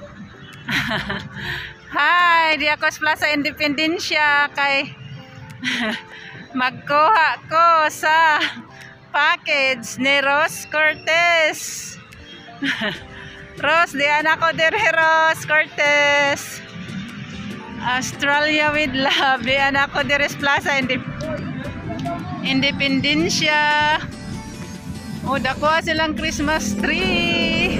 Hi, di ako sa Plaza Independencia kay magkuha ko sa package ni Rose Cortez. Rose, di anak ko dir Rose Cortez. Australia with love. Di anak ko dir Plaza Independencia. O, dakuha silang Christmas tree.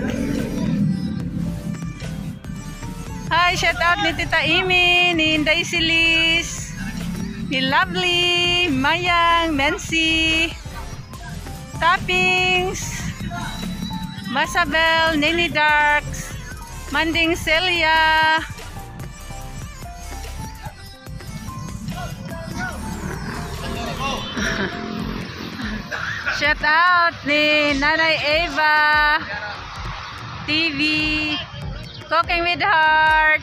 Hi, shout out ni Tita Imi, ni Inday Silis, ni Lovely, Mayang, Nancy, Toppings, Masabel, Nini Darks, Manding Celia, shout out ni Nanay Eva TV, Cooking with Heart,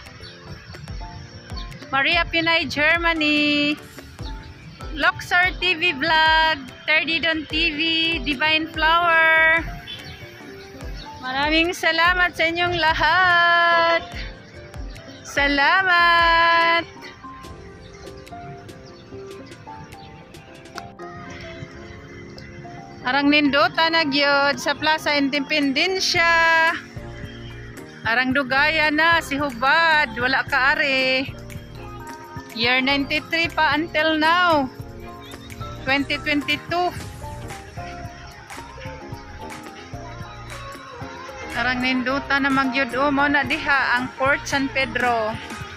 Maria Pinay Germany, Luxor TV Vlog, Terdidon TV, Divine Flower. Maraming salamat sa inyong lahat. Salamat. Arang nindota na gyud sa Plaza Independencia. Arang dugaya na si hubad, wala ka are. Year 93 pa until now. 2022. Arang ninduta na magyud mo na diha ang Port San Pedro.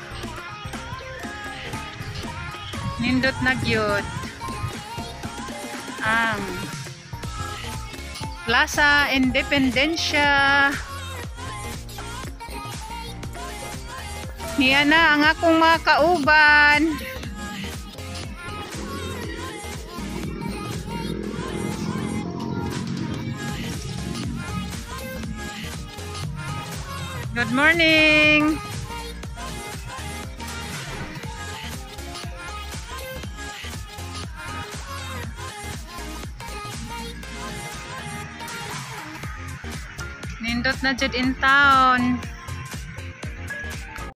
Nindot na gyud ang Plaza Independencia. Niya na ang akong mga kauban. Good morning. Nindot na jud in town.